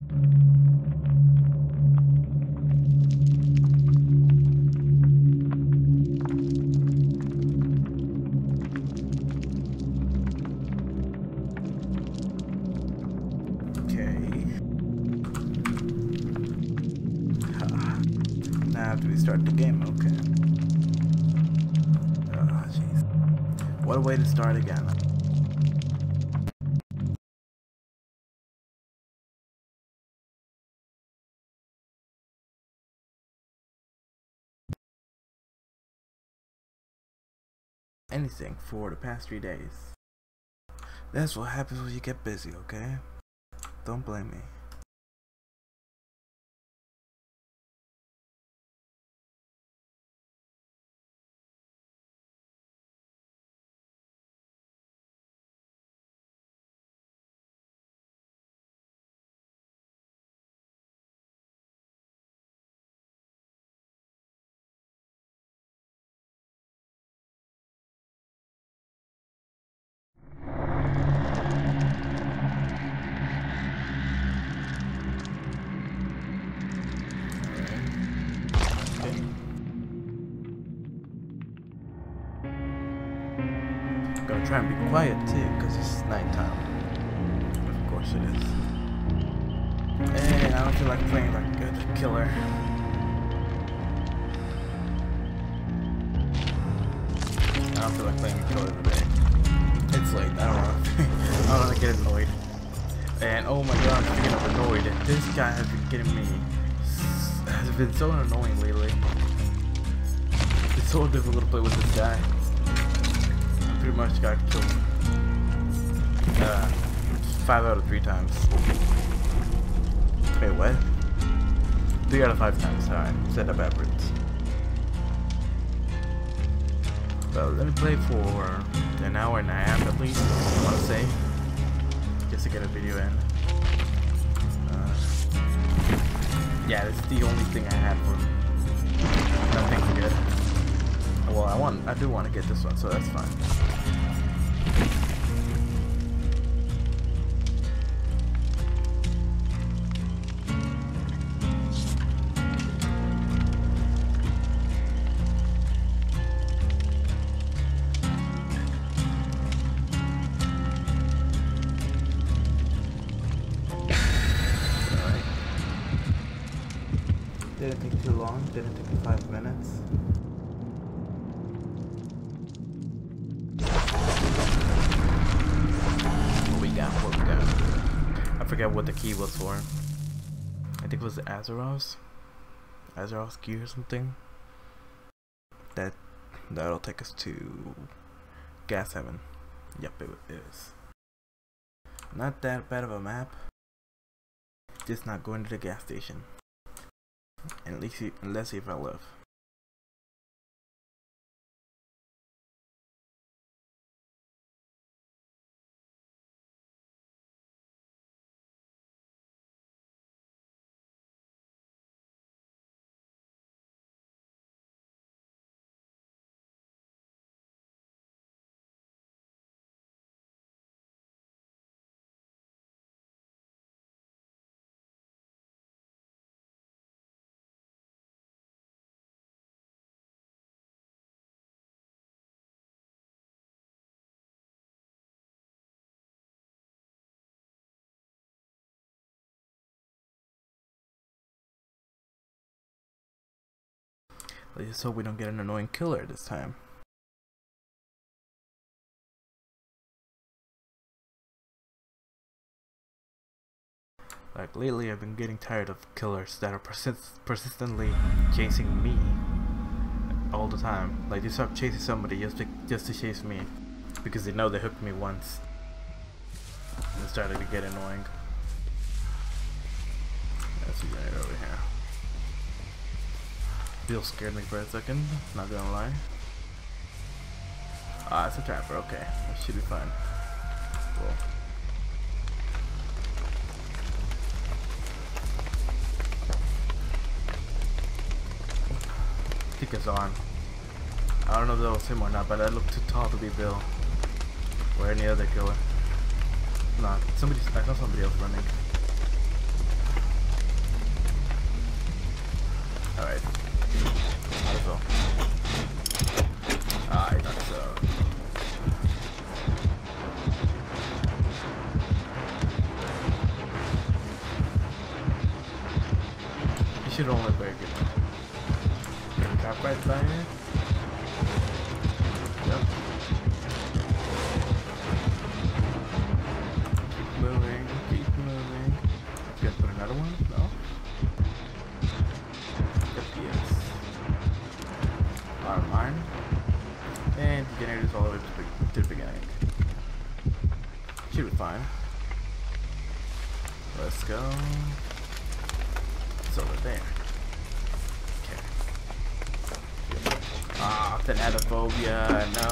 Now after we start the game, okay. Oh, jeez. What a way to start again. Anything for the past 3 days. That's what happens when you get busy, okay? Don't blame me. Gonna try and be quiet too, because it's nighttime. Of course it is. And I don't feel like playing like a good killer. I don't feel like playing a killer today. It's late. I don't want to get annoyed. And oh my god, speaking of annoyed, this guy has been getting me. Has been so annoying lately. It's so difficult to play with this guy. Pretty much got killed 5 out of 3 times. Wait, what? 3 out of 5 times. Alright, set up average. Well, let me play for an hour and a half at least, I want to say. Just to get a video in. Yeah, this is the only thing I had for nothing good. Well, I do want to get this one, so that's fine. Alright. Didn't take too long, didn't take 5 minutes. I forget what the key was for. I think it was Azeroth's key or something. That'll take us to Gas Heaven. Yep, it is. Not that bad of a map. Just not going to the gas station. And at least unless if I live. Let's just hope we don't get an annoying killer this time. Like lately I've been getting tired of killers that are persistently chasing me all the time. Like they stop chasing somebody just to chase me because they know they hooked me once. And it's starting to get annoying. That's right over here. Bill scared me for a second, not gonna lie. Ah, it's a trapper, okay. That should be fine. Cool. I think it's on. I don't know if that was him or not, but I look too tall to be Bill. Or any other killer. Nah, I saw somebody else running. Alright. Might as well. I thought so. You should only break it. Trap right by here. Yep. Keep moving, keep moving. You gotta put another one? No? FPS. Out of mine. And the generator's all the way to the beginning. Should be fine. Let's go. It's over there. Okay. Ah, thanatophobia, no.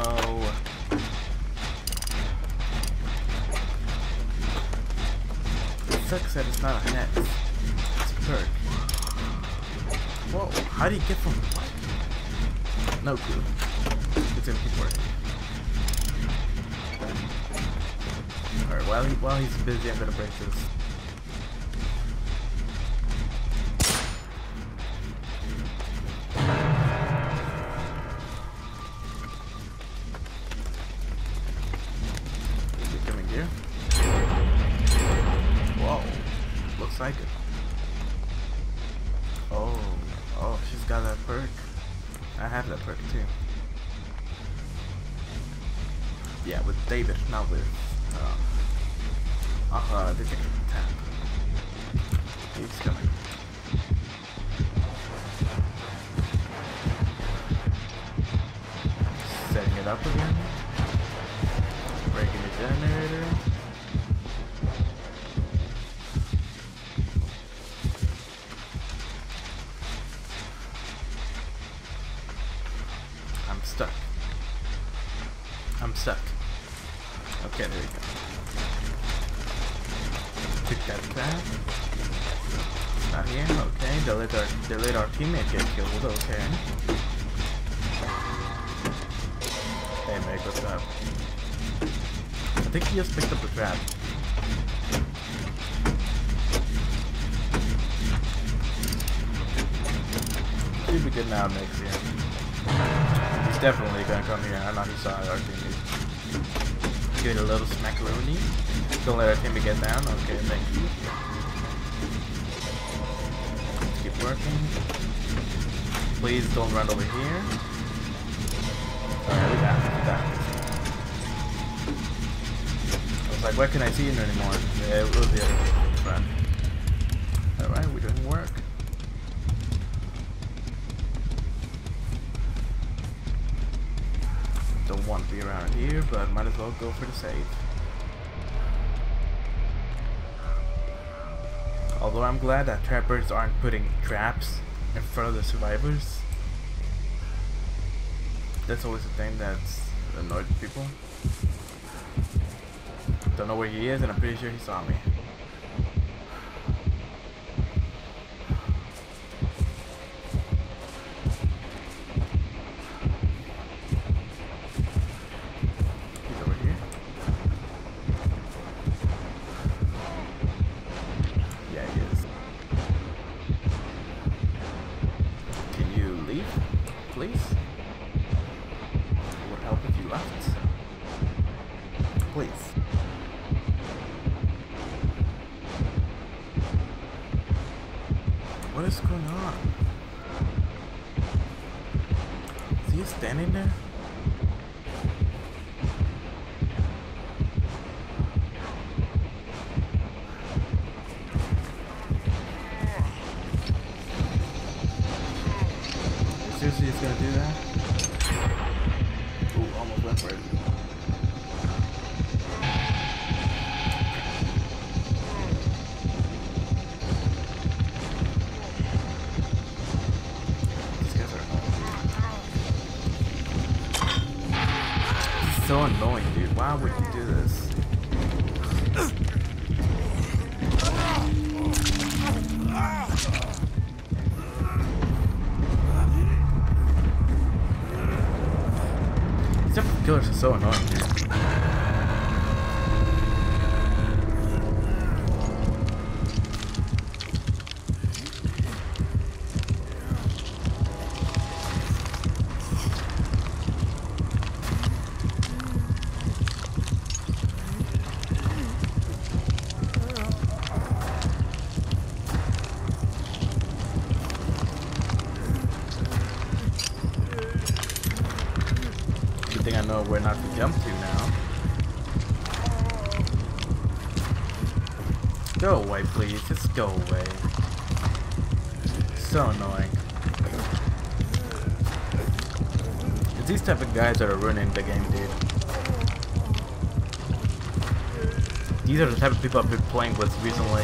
It sucks that it's not a net. It's a perk. Whoa, how do you get from what? No clue. It's gonna keep working. Alright, while he's busy, I'm gonna break this. Is it coming here? Whoa, looks like it. Oh, she's got that perk. I have that perk too. Yeah, with David, not with Detective Tap. He's coming. Setting it up again. Breaking the generator. I'm stuck. I'm stuck. Okay, there we go. Pick that crap. Not here. Okay, they let our teammate get killed. Okay. Hey, Meg, what's up? I think he just picked up the trap. Should be good now, Meg's here. He's definitely gonna come here. I know he saw our teammate. Give it a little smackaroni. Don't let our teammate get down. Okay, thank you. Let's keep working. Please don't run over here. Alright, we got it. I was like, why can't I see him anymore? Yeah, it was the other front. Alright, we're doing work. Don't want to be around here, but might as well go for the save. Although I'm glad that trappers aren't putting traps in front of the survivors. That's always a thing that's annoyed people. Don't know where he is, and I'm pretty sure he saw me. Please? It would help if you left. Please. What is going on? Is he standing there? Seriously, he's gonna do that? Ooh, almost went for it. These guys are annoying. This is so annoying, dude. Why would you do this? Killers are so annoying, dude. think I know where not to jump to now. Go away, please. Just go away. So annoying. It's these type of guys that are ruining the game, dude. These are the type of people I've been playing with recently.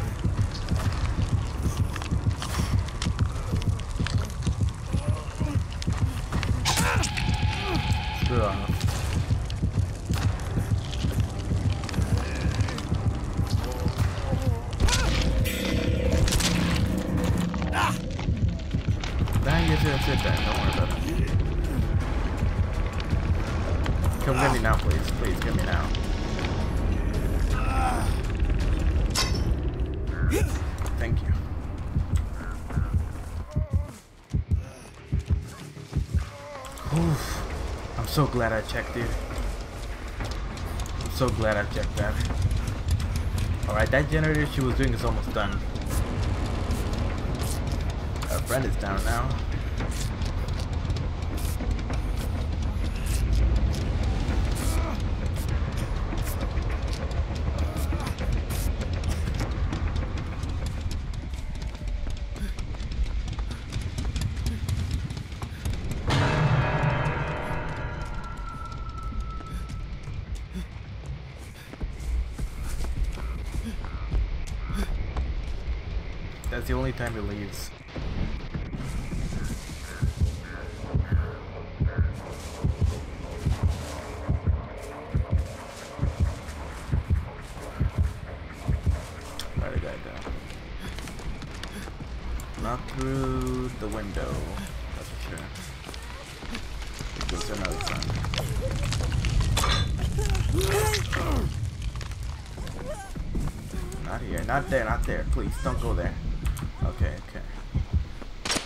Screw off. That's it then. Don't worry about it. Come get me now, please. Please, get me now. Thank you. Oof. I'm so glad I checked, dude. I'm so glad I checked that. Alright, that generator she was doing is almost done. Our friend is down now. That's the only time he leaves. Write a guy down. Not through the window. That's for sure. It goes to another side. Not here. Not there. Not there. Please don't go there. Okay, okay.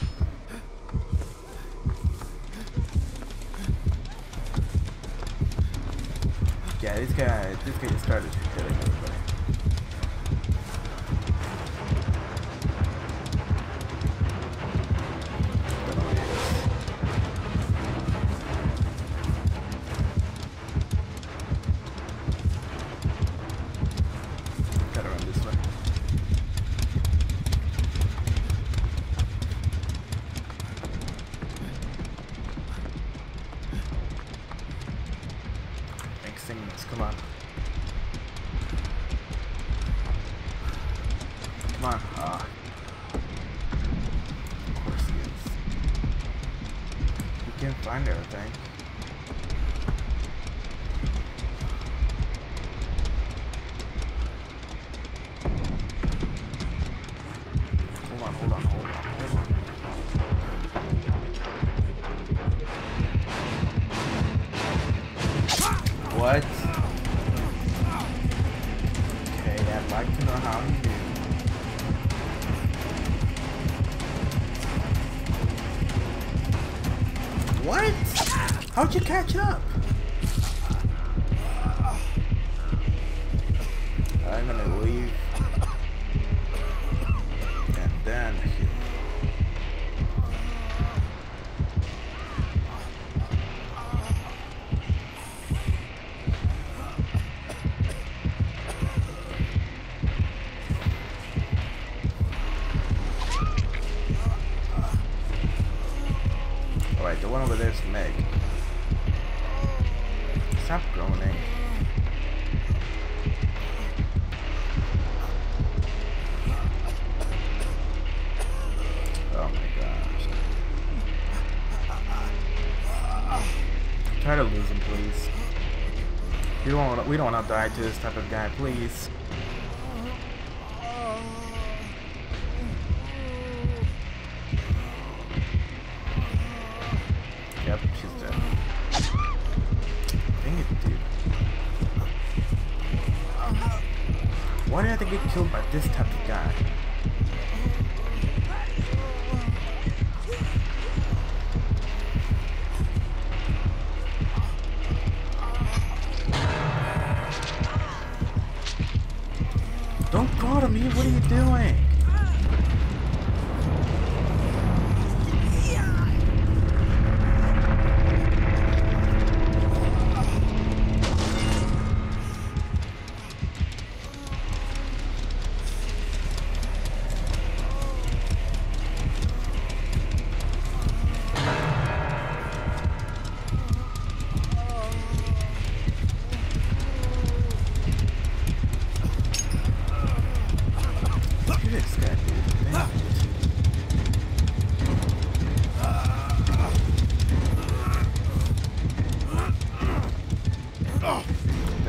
Yeah, this guy just started killing everybody. Don't know what it is. Gotta run this way. Come on. Come on. Ah. Of course he is. We can't find everything. Hold on, hold on, hold on, hold on. What? I'd like to know how you do. What? How'd you catch up? I'm gonna leave. And then alright, the one over there is Meg. Stop groaning. Oh my gosh. Try to lose him, please. We don't want to die to this type of guy, please. Yep, she's dead. Dang it, dude. Why do I have to get killed by this type of guy? Don't go to me, what are you doing?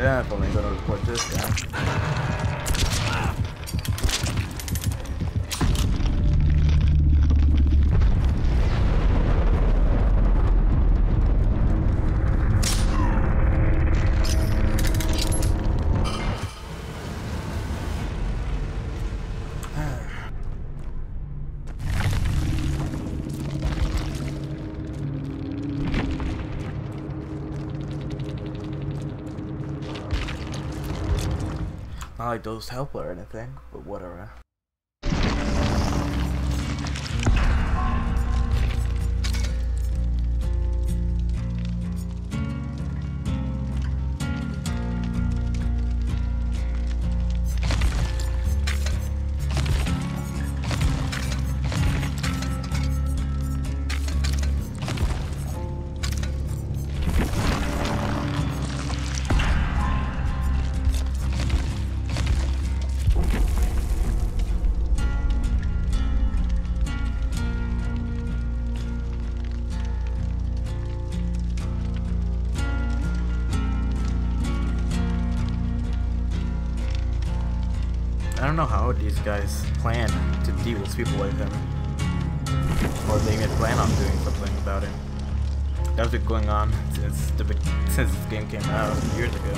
Definitely gonna report this guy. Not like those help or anything, but whatever. I don't know how these guys plan to deal with people like him. Or they even plan on doing something about him. That's been going on since this game came out years ago.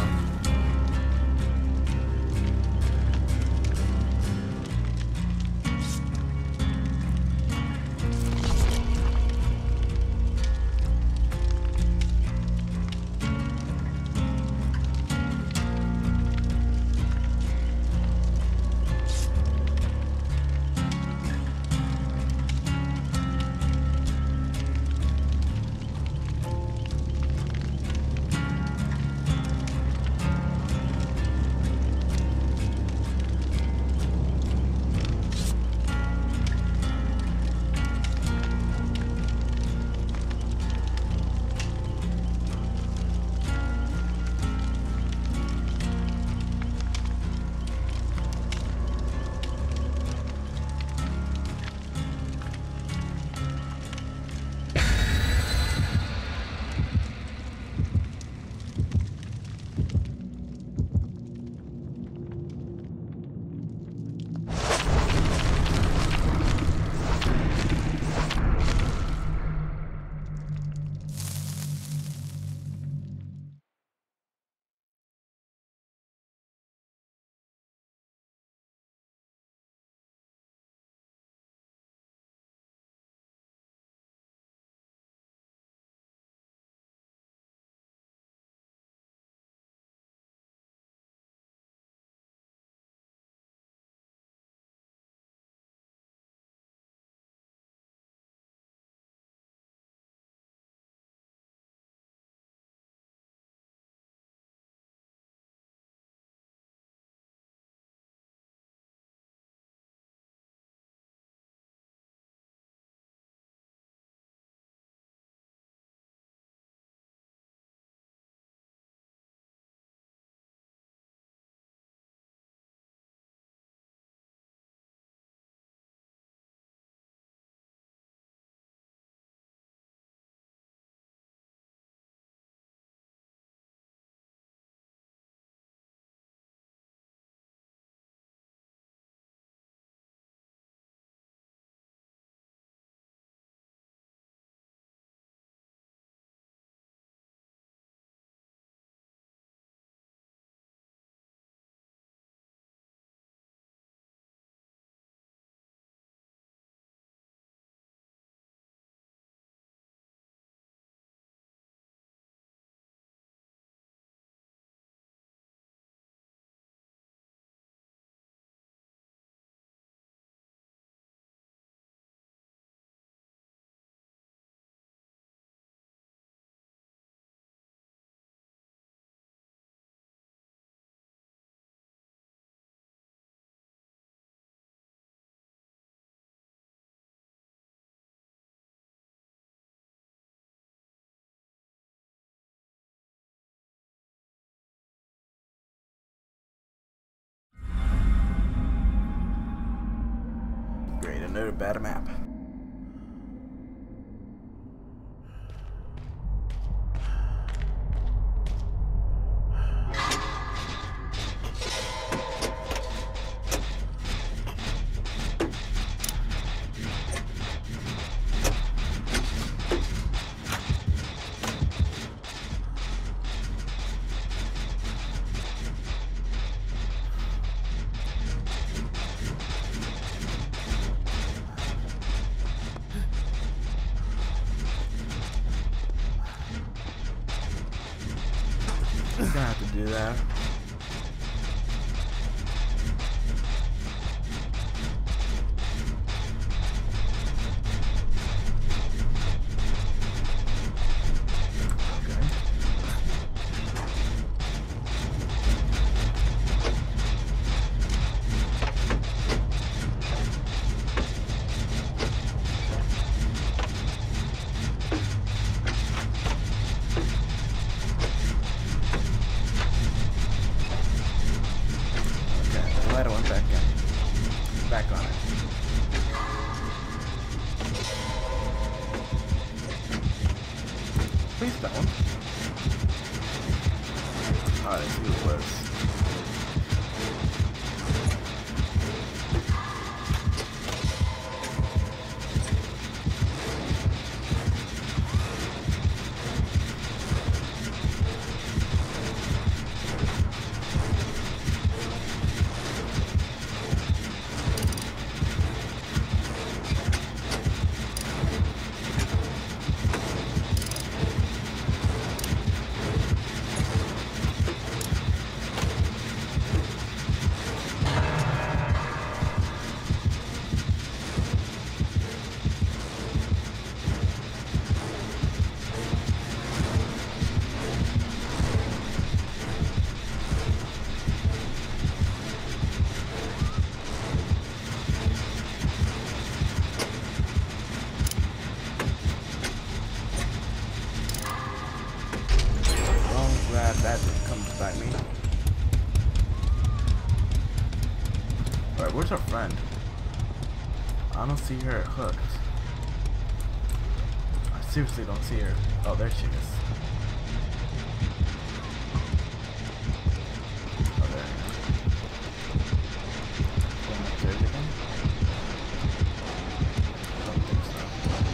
Great, another bad map. He's gonna have to do that. Back on it. Please don't. Alright, let's see what it works. That comes by me. Alright, where's our friend? I don't see her hooked. I seriously don't see her. Oh, there she is. Oh, there you go. Going upstairs again? I don't think so.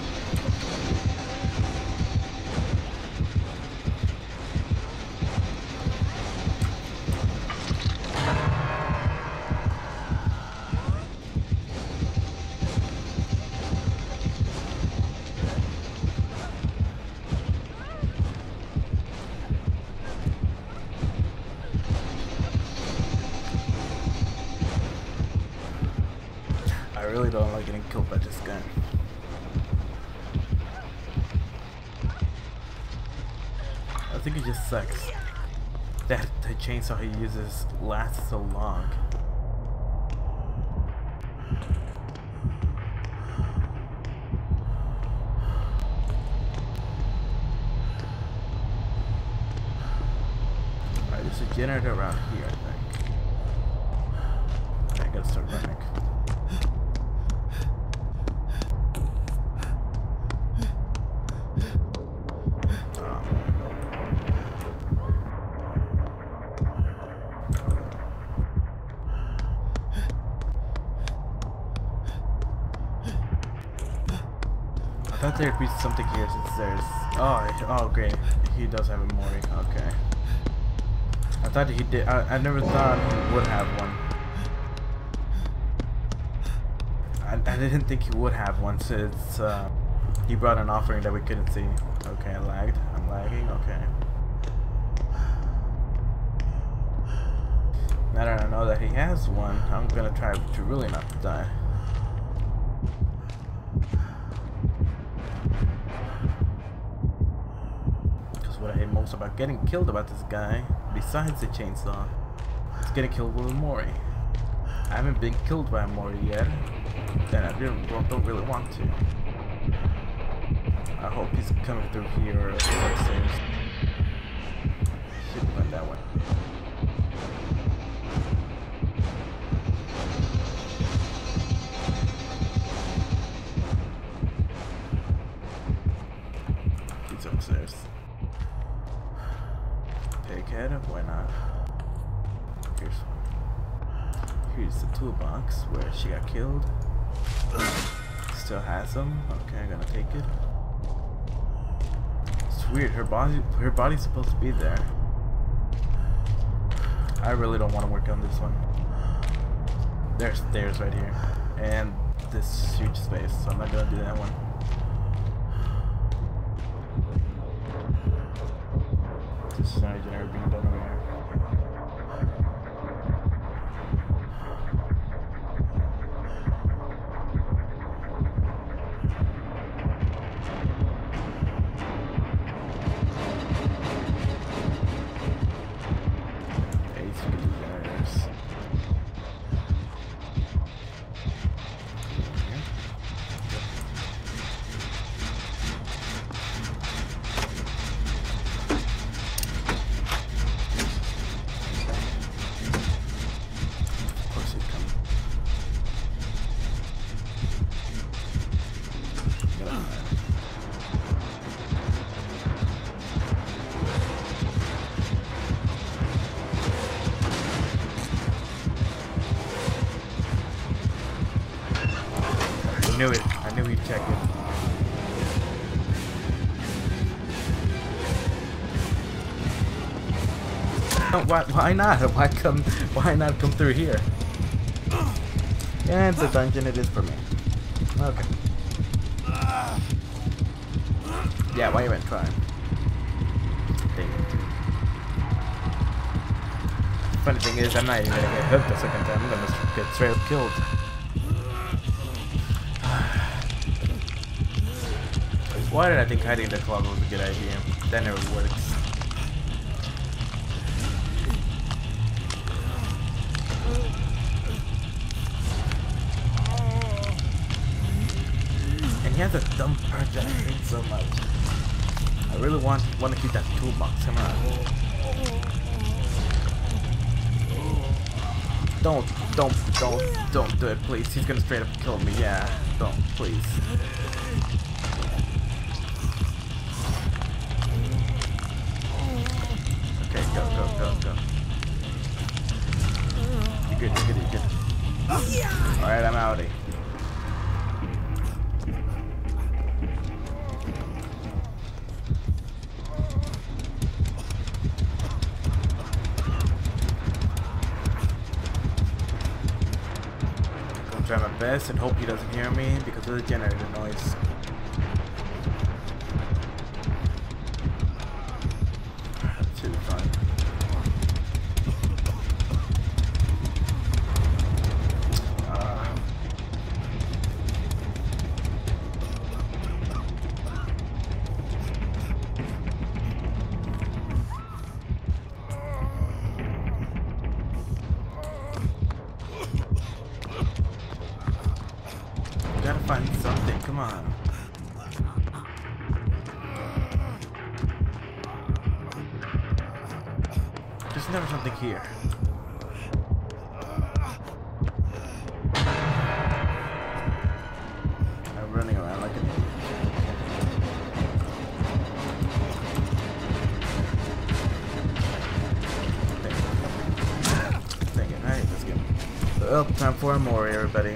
I really don't like getting killed by this guy. I think it just sucks that the chainsaw he uses lasts so long. Alright, there's a generator around here, I think. I gotta start running. I thought there'd be something here since there's... Oh, great. He does have a Mori. Okay. I thought he did. I never thought he would have one. I didn't think he would have one since he brought an offering that we couldn't see. Okay, I lagged. I'm lagging. Okay. Now that I know that he has one, I'm gonna try to really not die. What I hate most about getting killed about this guy, besides the chainsaw, is getting killed with a Mori. I haven't been killed by a Mori yet, and I don't really want to. I hope he's coming through here or upstairs. Should have went that way. He's upstairs. Head, why not? Here's one. Here's the toolbox where she got killed. Still has them. Okay, I'm gonna take it. It's weird. Her body's supposed to be there. I really don't want to work on this one. There's stairs right here, and this huge space, so I'm not gonna do that one. This is not a generator being done over here. I knew it. I knew he'd check it. No, why not? Why not come through here? And the dungeon it is for me. Okay. Yeah, why even trying? Funny thing is, I'm not even gonna get hooked the second time. I'm gonna get straight up killed. Why did I think hiding the closet was a good idea? That never works. And he has a dumb perch that I hate so much. I really want to keep that toolbox. Come on. Don't do it, please. He's gonna straight up kill me. Yeah, don't, please. Okay, go. You're good. Alright, I'm outie. I'm trying my best and hope he doesn't hear me because of the generator noise. Gotta find something, come on. There's never something here. I'm running around like an idiot. Dang it, alright, let's go. Well, time for more, everybody.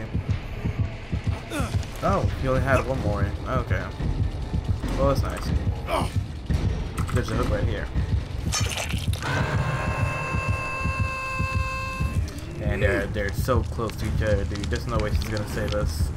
Oh, he only had one more. Okay. Well, that's nice. There's a hook right here. And they're so close to each other, dude. There's no way she's gonna save us.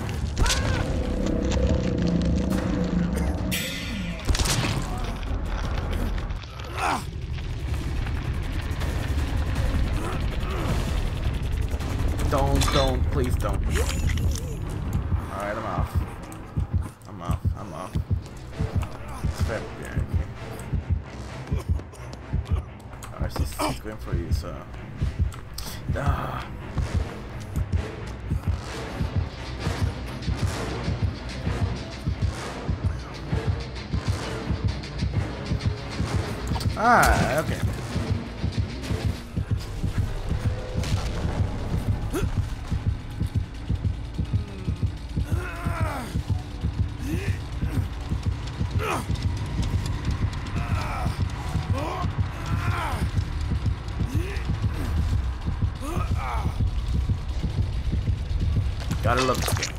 Don't, please don't. Alright, I'm off. Alright, she's going for you, so. Okay. Gotta love this game.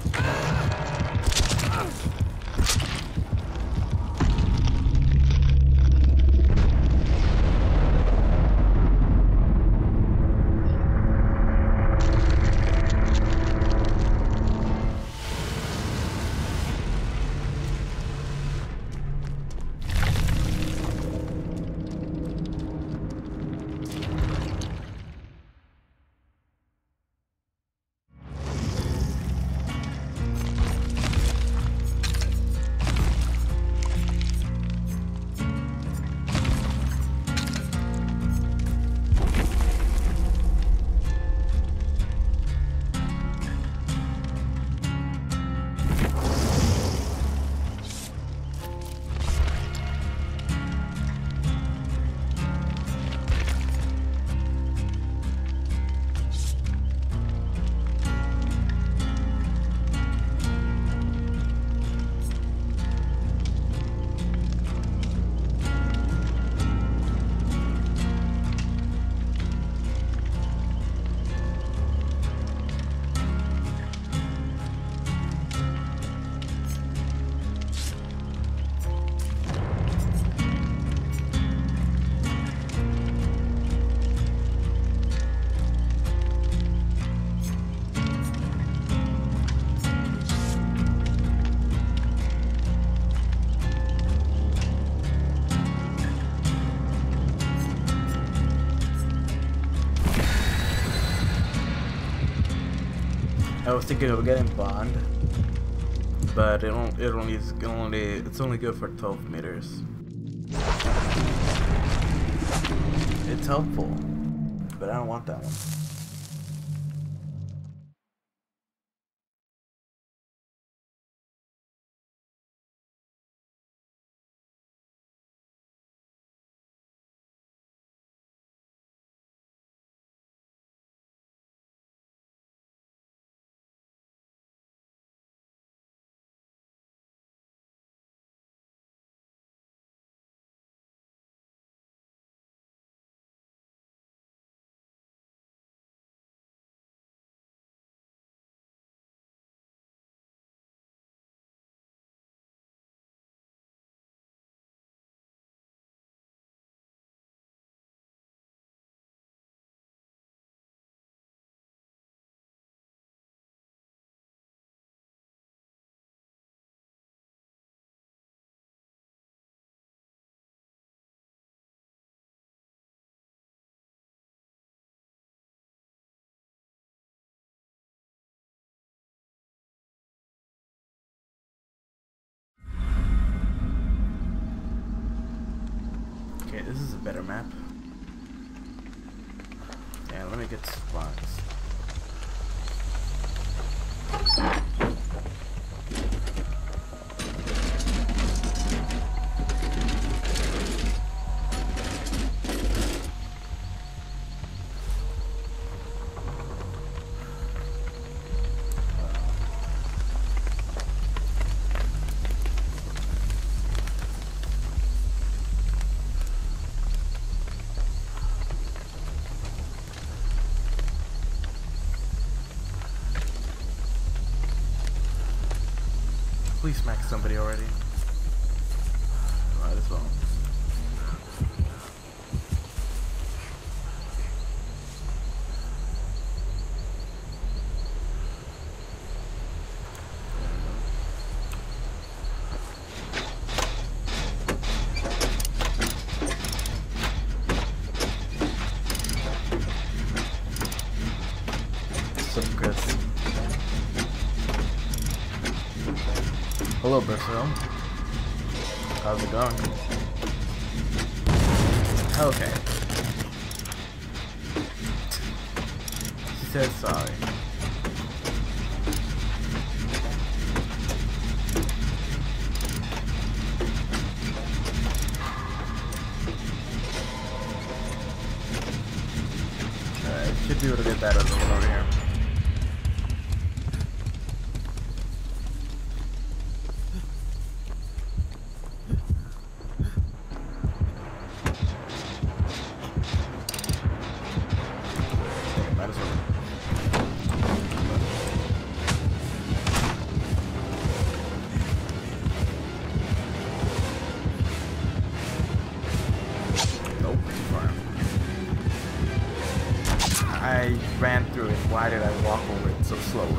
I was thinking of getting Bond, but it's only good for 12 meters. It's helpful, but I don't want that one. Okay, this is a better map. Yeah, let me get spots. Please smack somebody already. Might as well. So Chris. Hello, Brazil. How's it going? Okay. She said sorry. Alright, should be able to get that other one over here. I ran through it. Why did I walk over it so slowly?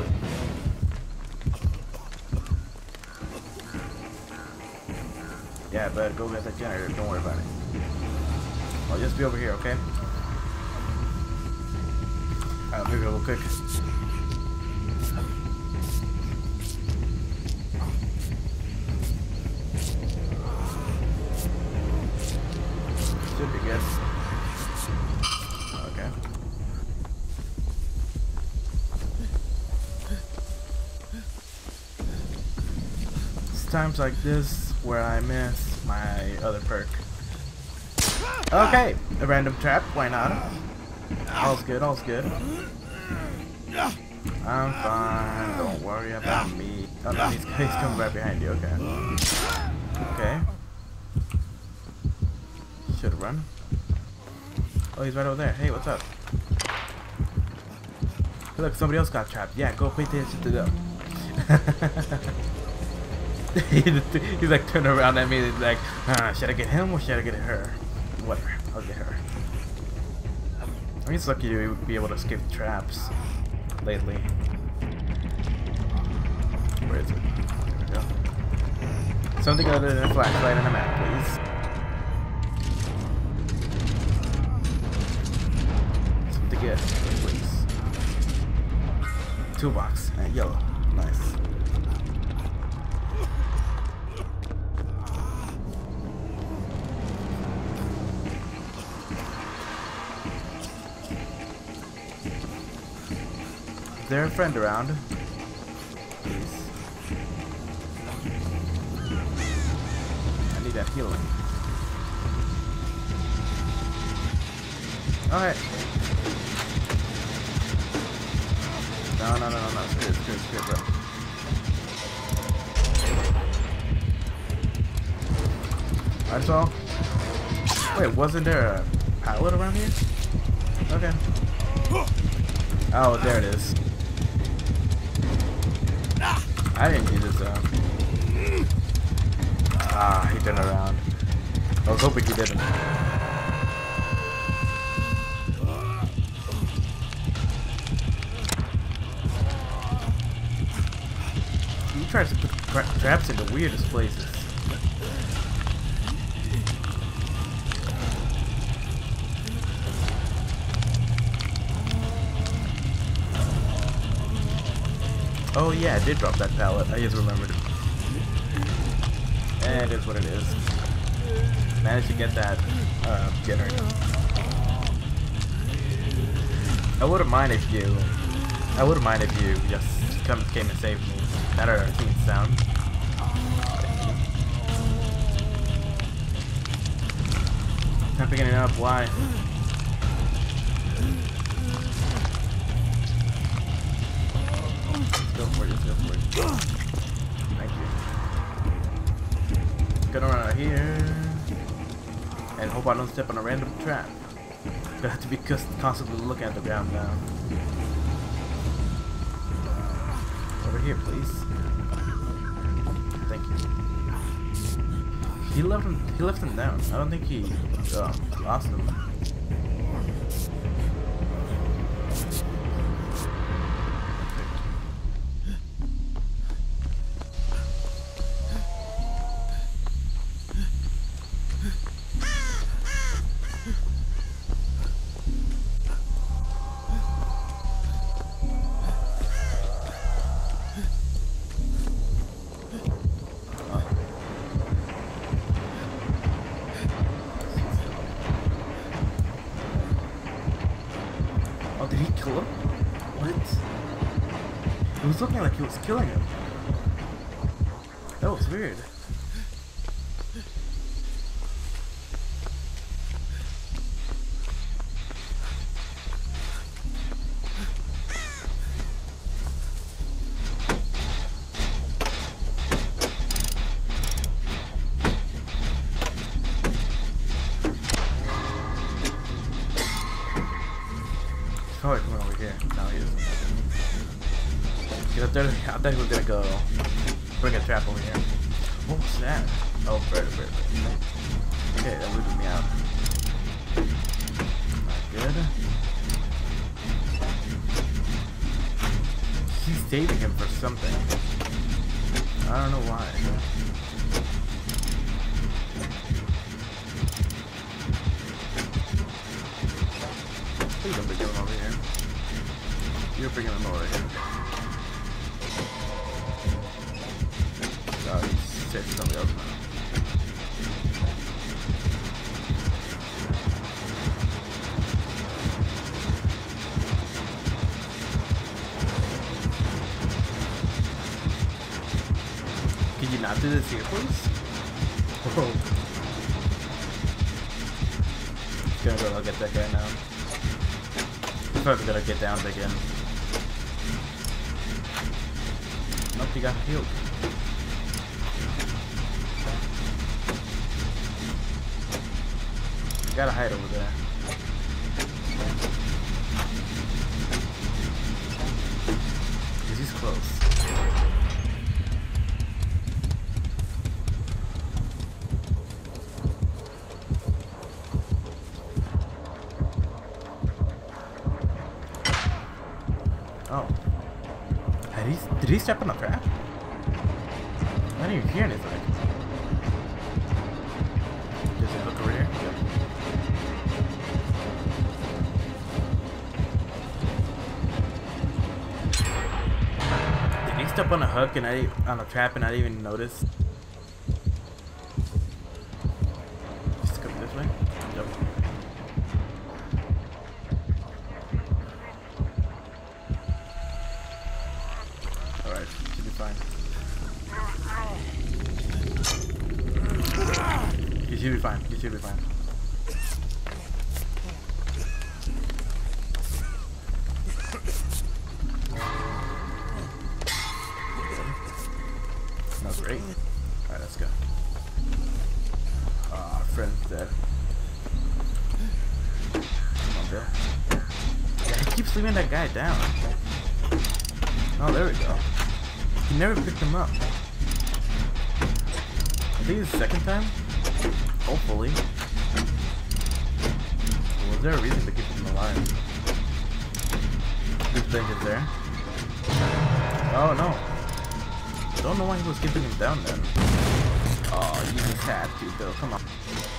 Yeah, but go get that generator. Don't worry about it. I'll just be over here, okay? Alright, maybe real quick. Should be good. Okay. It's times like this where I miss my other perk. Okay, a random trap, why not? All's good, all's good. I'm fine, don't worry about me. Oh no, he's coming right behind you, okay. Okay. Should've run. Oh, he's right over there. Hey, what's up? Hey, look, somebody else got trapped. Yeah, go pay attention to them. He's like turning around at me. He's like, should I get him or should I get her? Whatever, I'll get her. I mean, it's lucky to be able to escape traps lately. Where is it? There we go. Something other than a flashlight and a map, please. Something to get, please. Toolbox. Yo, nice. Is there a friend around? Please. I need that healing. Alright. No. Screw it, bro. I saw. Wait, wasn't there a pallet around here? Okay. Oh, there it is. I didn't use this Ah, he turned around. I was hoping he didn't. He tries to put traps in the weirdest places. Oh yeah, I did drop that pallet. I just remembered. And it's what it is. Managed to get that generator. I wouldn't mind if you just came and saved me. That are team sound. Not picking it up. Why? Go for it. Thank you. Gonna run out here and hope I don't step on a random trap. Gonna have to be constantly looking at the ground now. Over here, please. Thank you. He left him down. I don't think he lost him. Did he kill him? What? It was looking like he was killing him. That was weird. Probably coming over here. No, he isn't. I thought he was gonna go bring a trap over here. What was that? Oh, bird. Okay, that looted me out. Not good. He's saving him for something. I don't know why. Please don't bring him over here. You're bringing him over here. God, he's set somebody else now. Can you not do this here, please? Whoa. Gonna go get that guy now. I'm probably gonna get down again. Nope, he got healed. Gotta hide over there. Cause he's close. Oh. Did he step on a trap? I didn't even hear anything. Does it look over here? Yep. step on a hook and on a trap and I didn't even notice. Just come this way. Yep. Alright, should be fine. You should be fine. You should be fine. That's great. Alright, let's go. Our friend's dead. Come on, Bill. Yeah, he keeps leaving that guy down. Oh, there we go. He never picked him up. I think it's the second time? Hopefully. Well, was there a reason to keep him alive? This bench is there. Oh no. Don't know why he was keeping him down then. Oh, you just had to, Bill. Come on.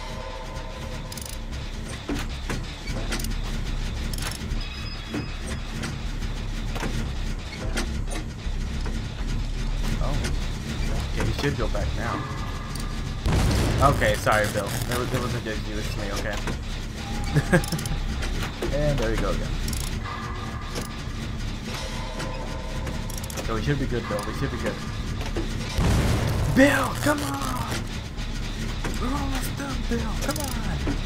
Oh. Okay, he should go back now. Okay, sorry, Bill. It wasn't just you, it's me, okay. And there we go again. So we should be good, Bill. We should be good. Bill, come on! We're almost done, Bill. Come on!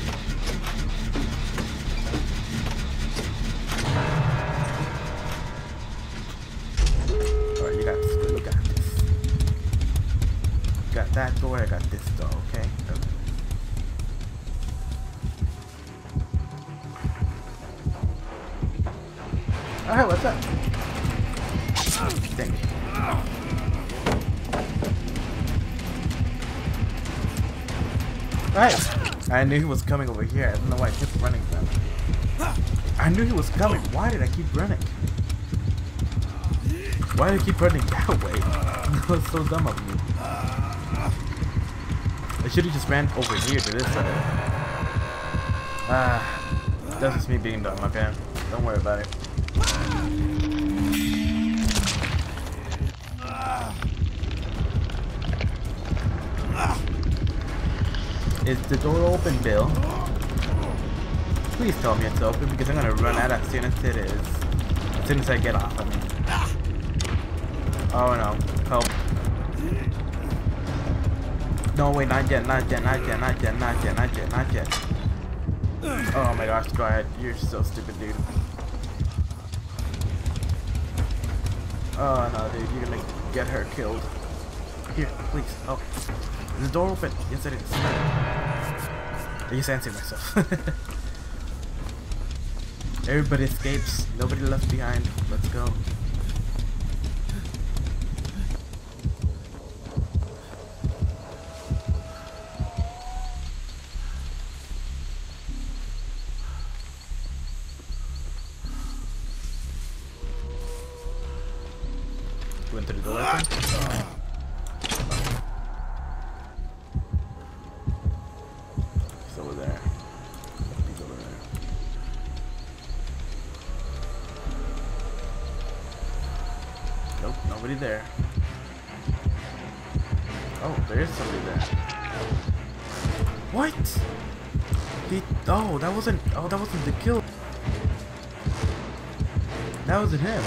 Alright, you got this, Bill. You got this. Got that door, I got this door, okay? Alright, what's up? Dang it. Right. I knew he was coming over here. I don't know why I kept running from him. I knew he was coming. Why did I keep running? Why did I keep running that way? That was so dumb of me. I should have just ran over here to this side. That's just me being dumb, okay? Don't worry about it. Is the door open, Bill? Please tell me it's open because I'm gonna run out as soon as it is. As soon as I get off, I mean. Oh no. Help. No, wait, not yet, not yet, not yet, not yet, not yet, not yet, not yet. Oh my gosh, go ahead. You're so stupid, dude. Oh no, dude, you're gonna get her killed. Here, please. Oh. Is the door open? Yes, it is. I just answered myself. Everybody escapes. Nobody left behind. Let's go. Go into the door. Over there. He's over there. Nope, nobody there. Oh, there is somebody there. What? Oh, that wasn't the kill. That wasn't him.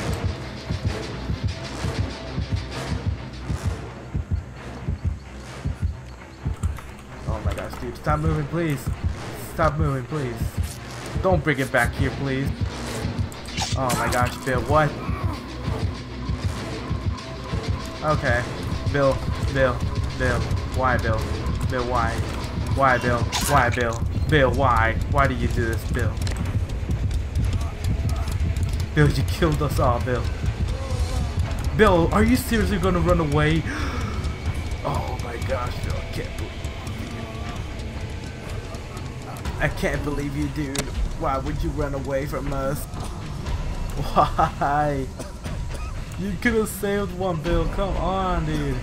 Oh my gosh, dude, stop moving, please. Stop moving, please. Don't bring it back here, please. Oh my gosh, Bill, what? Okay. Bill. Why, Bill? Bill, why? Why, Bill? Why, Bill? Bill, why? Why did you do this, Bill? Bill, you killed us all, Bill. Bill, are you seriously gonna run away? Oh my gosh, Bill, I can't believe you, dude. Why would you run away from us? Why? You could have saved one, Bill. Come on, dude.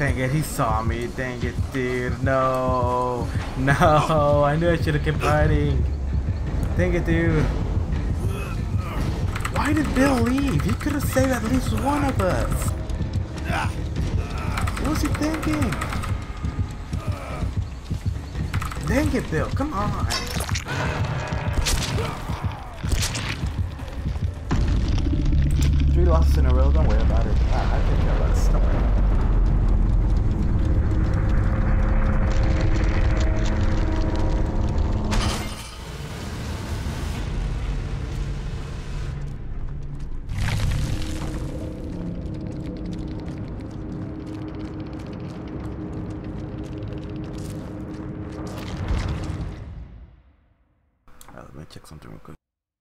Dang it, he saw me. Dang it, dude. No. No. I knew I should have kept hiding. Dang it, dude. Why did Bill leave? He could have saved at least one of us. What was he thinking? Dang it, Bill. Come on. 3 losses in a row. Don't worry about it. I take care of us. Don't worry. Let me check something real quick.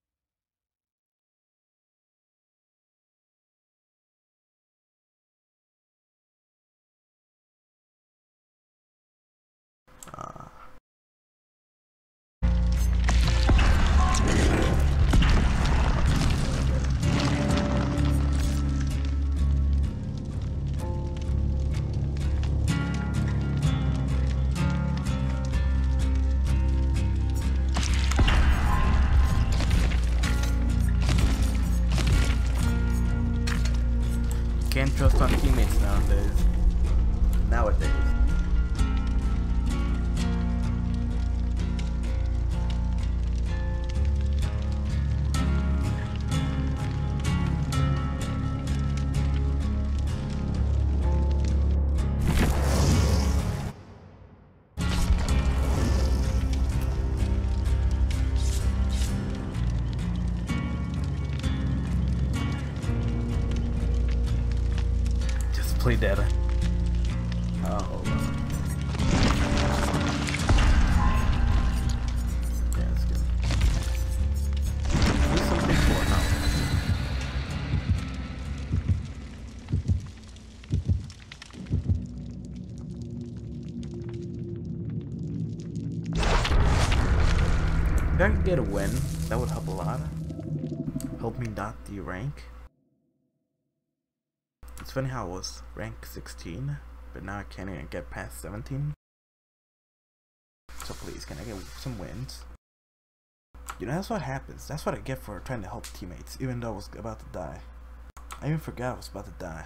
Can't trust on teammates nowadays. Play dead. Oh. Yeah, that's good. Do something for now. If I could get a win, that would help a lot. Help me not de-rank. It's funny how I was rank 16, but now I can't even get past 17. So please, can I get some wins? You know, that's what happens. That's what I get for trying to help teammates, even though I was about to die. I even forgot I was about to die.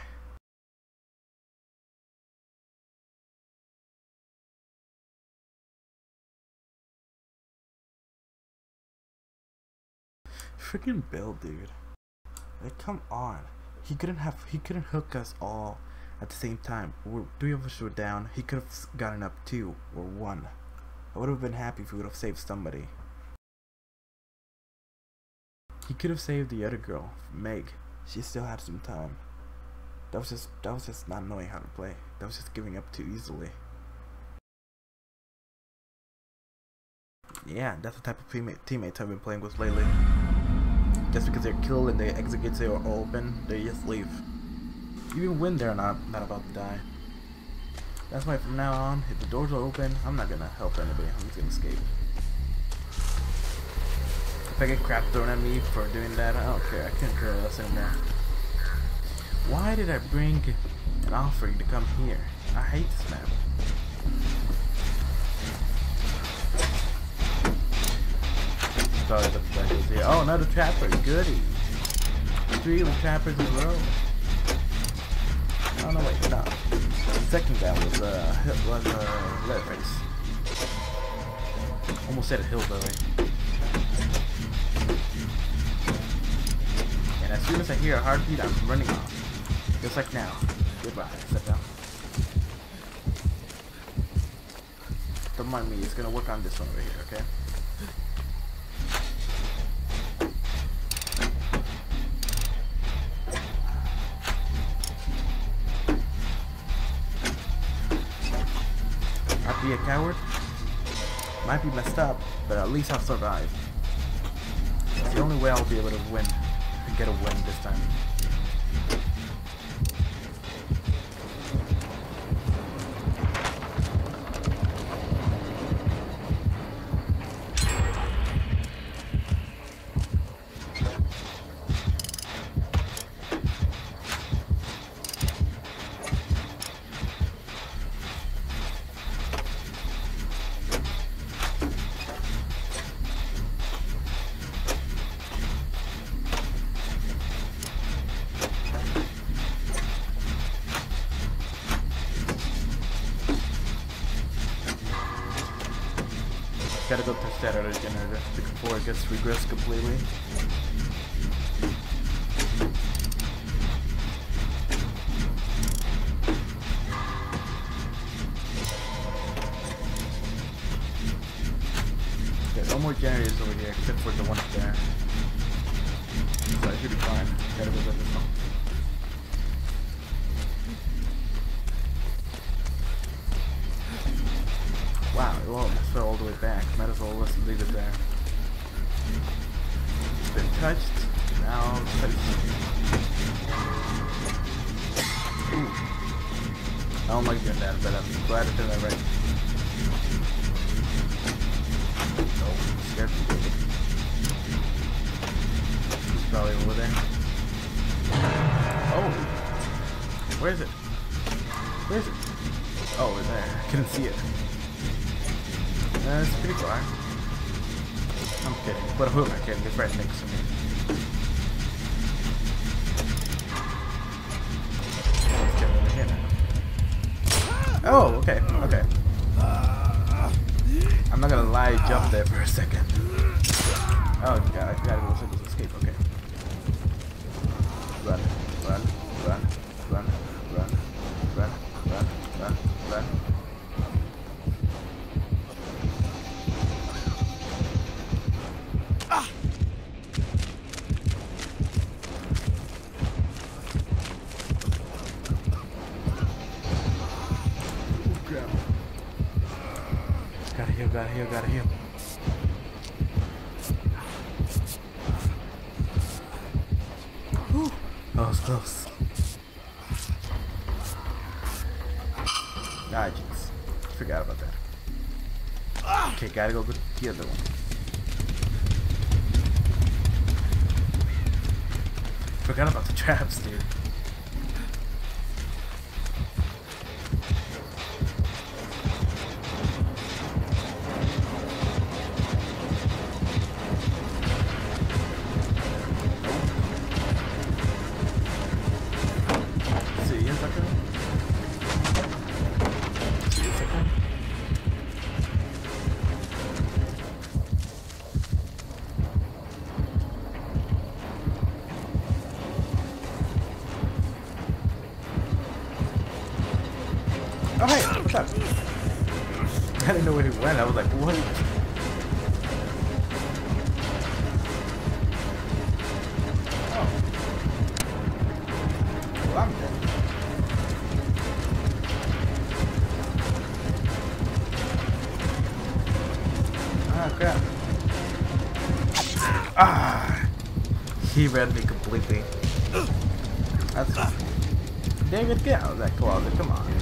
Freaking Bill, dude. Like, come on. He couldn't hook us all at the same time. 3 of us were down. He could have gotten up 2 or 1. I would have been happy if we would have saved somebody. He could have saved the other girl, Meg. She still had some time. That was just not knowing how to play. That was just giving up too easily. Yeah, that's the type of teammates I've been playing with lately. Just because they're killed and the exit gates are open, they just leave. Even when they're not about to die. That's why from now on, if the doors are open, I'm not gonna help anybody. I'm just gonna escape. If I get crap thrown at me for doing that, I don't care. I can't care less anymore. Why did I bring an offering to come here? I hate this map. Sorry, the is here. Oh, another trapper. Goody. 3 of the trappers in a row. Oh, no, wait, no. The second guy was Leatherface. Almost said a hillbilly. And as soon as I hear a heartbeat, I'm running off. Just like now. Goodbye. Sit down. Don't mind me. It's gonna work on this one over here, okay? Be a coward? Might be messed up, but at least I'll survive. It's the only way I'll be able to win, to get a win this time. Gotta go touch that other generator before it gets regressed completely. Yeah, no more generators over here except for the one up there. So I should be fine. Gotta go get this one. Wow, it won't fell all the way back. Might as well let's leave it there. It's been touched. Now touch. Ooh. I don't like doing that, but I'm glad I did that right. Oh, scared. He's probably over there. Oh! Where is it? Where is it? Oh, over there. I couldn't see it. It's pretty far. I'm kidding. But who am I kidding? It's right next to me. Let's get over here now. Oh, okay, okay. I'm not gonna lie, jump there for a second. Oh god, I gotta go so this escape, okay. Run, run, run, run, run, run, run, run, run. Gotta heal. Whew. That was close. Ah, jeez. Forgot about that. Okay, gotta go get the other one. Forgot about the traps, dude. Oh hey, what's up? I didn't know where he went. I was like, what? Oh. Well, I'm dead. Ah, crap. Ah! He read me completely. That's fine. David, get out of that closet. Come on.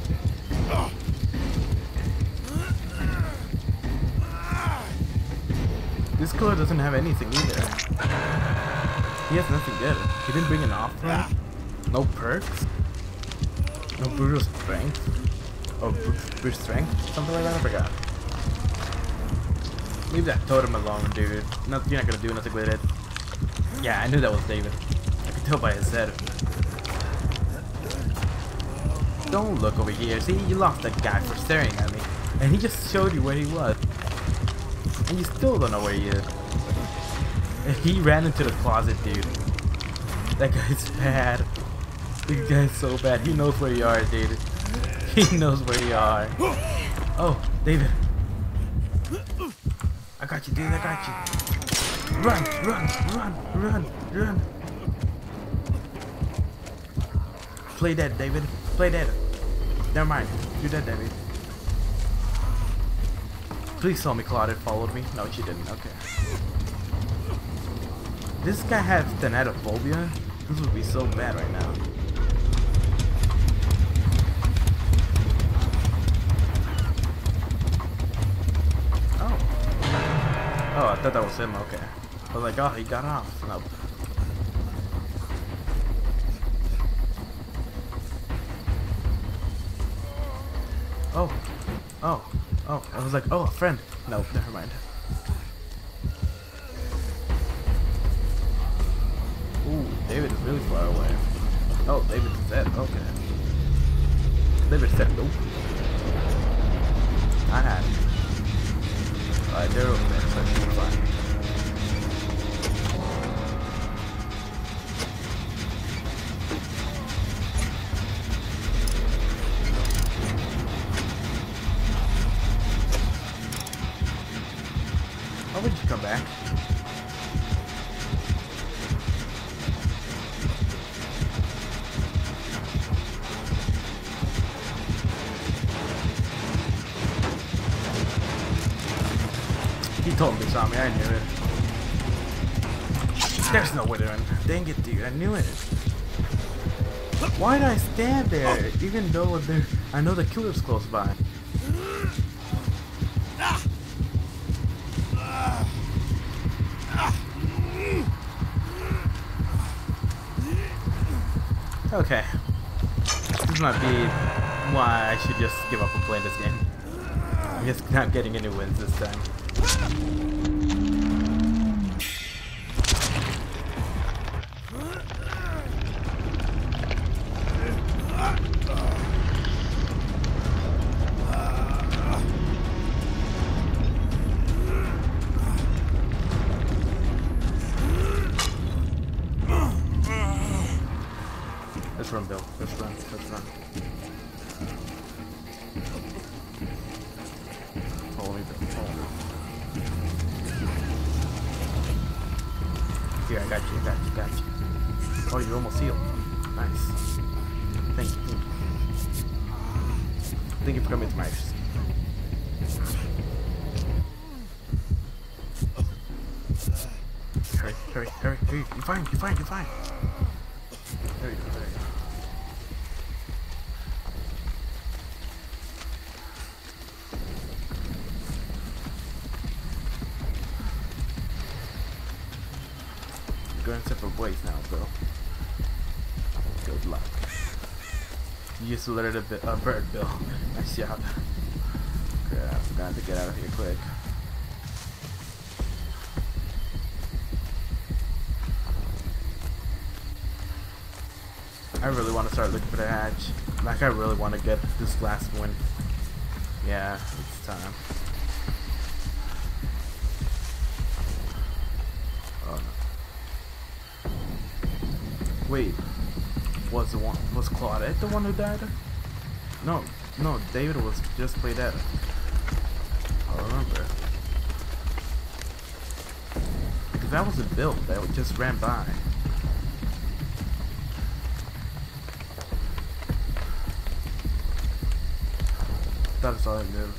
This killer doesn't have anything either. He has nothing good. He didn't bring an offering. No perks. No brutal strength. Or brute strength. Something like that. I forgot. Leave that totem alone, dude. No, you're not gonna do nothing with it. Yeah, I knew that was David. I could tell by his head. Don't look over here. See, you lost that guy for staring at me. And he just showed you where he was. And you still don't know where he is. And he ran into the closet, dude. That guy's bad. This guy's so bad. He knows where you are, dude. He knows where you are. Oh, David. I got you, dude. I got you. Run, run, run, run, run. Play dead, David. Play dead. Never mind. You're dead, David. Please tell me Claudette followed me. No, she didn't. Okay. This guy has thanatophobia. This would be so bad right now. Oh. Oh, I thought that was him. Okay. I was like, oh, he got off. Nope. Oh. Oh. Oh. I was like, oh, a friend. No, never mind. Ooh, David is really far away. Oh, David's dead. Okay. David said nope. I had it. Alright, they're over there, so it should be fine. Why would you come back? He totally saw me, I knew it. There's no way to run. Dang it, dude, I knew it. Why did I stand there, even though I know the killer's close by? Okay. This might be why I should just give up on playing this game. I'm just not getting any wins this time. Let's run, Bill. Let's run. Let's run. Follow me, Bill. Follow me. Here, I got you. I got you. Got you. Oh, you're almost healed. Nice. Thank you. Thank you for coming to my house. Hurry, hurry, hurry, hurry. You're fine. You're fine. You're fine. There you go. There you go. Going separate ways now, bro. Good luck. You used to let it a bird, Bill. Nice job. Crap, I'm gonna have to get out of here quick. I really want to start looking for the hatch. Like, I really want to get this last win. Yeah, it's time. Oh no. Wait, was Claudette the one who died? No, David was just played at. I remember. Because that was a build that just ran by. That is all I knew.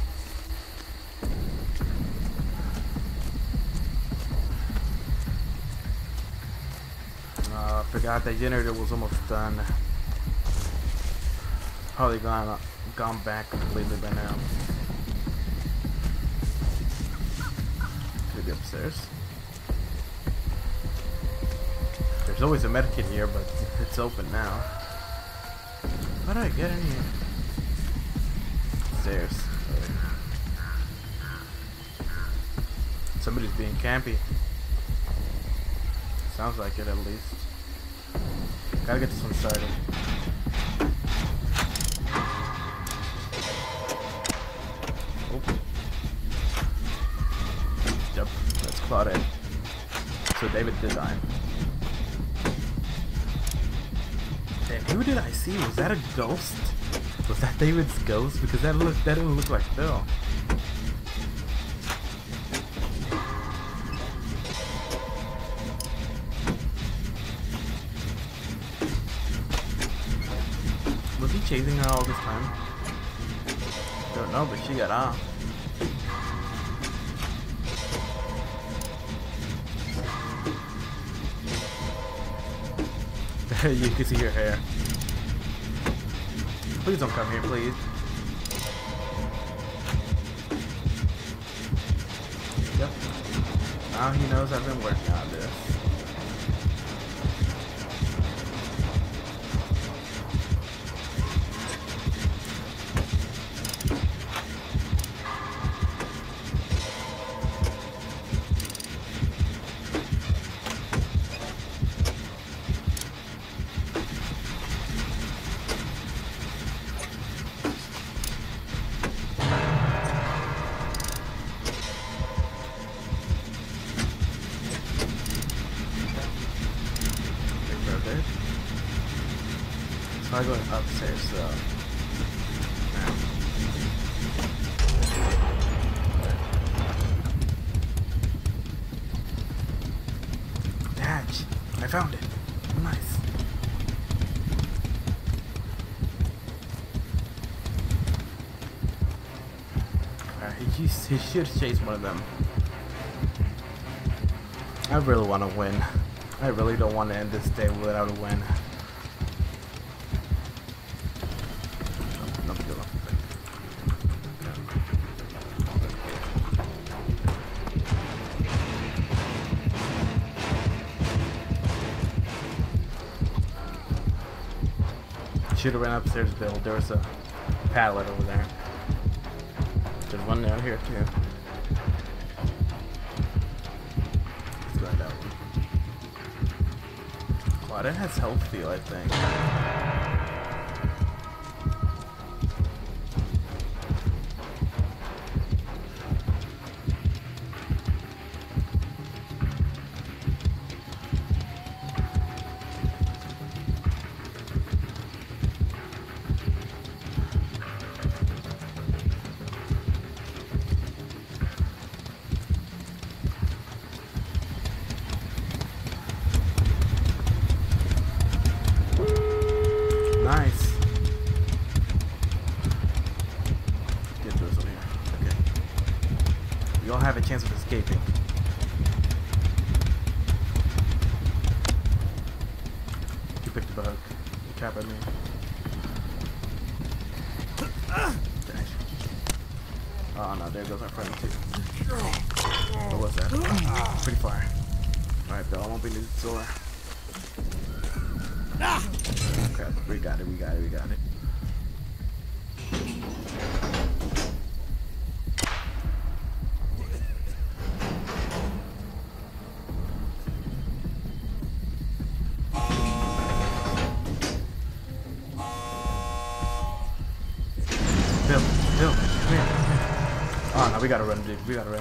I forgot that generator was almost done. Probably gone back completely by now. Could be upstairs. There's always a medkit here, but it's open now. How do I get in here? Stairs. Somebody's being campy. Sounds like it, at least. Gotta get this one started. Oh. Yep, that's Claudette. So David did die. And who did I see? Was that a ghost? Was that David's ghost? Because that didn't look like Phil. Was he chasing her all this time? Don't know, but she got off. You can see her hair. Please don't come here, please. Yep. Now he knows I've been working on this. I'm going upstairs, so. The hatch. I found it. Nice. He should chase one of them. I really want to win. I really don't want to end this day without a win. Should have ran upstairs, Bill. There was a pallet over there. There's one down here too. Let's go that one. Claudette has health feel, I think. Nice. Get this over here. Okay. We all have a chance of escaping. You picked the bug. You cap at me. Oh no, there goes our friend too. What was that? Pretty far. Alright, Bill, I won't be near the door. Okay, we got it. Bill, come here. Oh no, we gotta run, dude. We gotta run,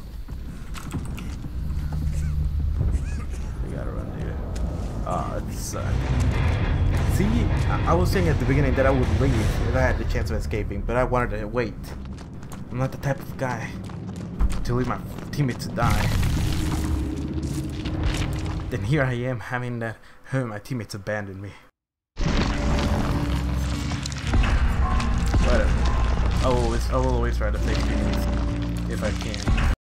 dude. Oh, it's see, I was saying at the beginning that I would leave if I had the chance of escaping, but I wanted to wait. I'm not the type of guy to leave my teammates to die. Then here I am having that my teammates abandoned me. Whatever. I will always try to save teammates if I can.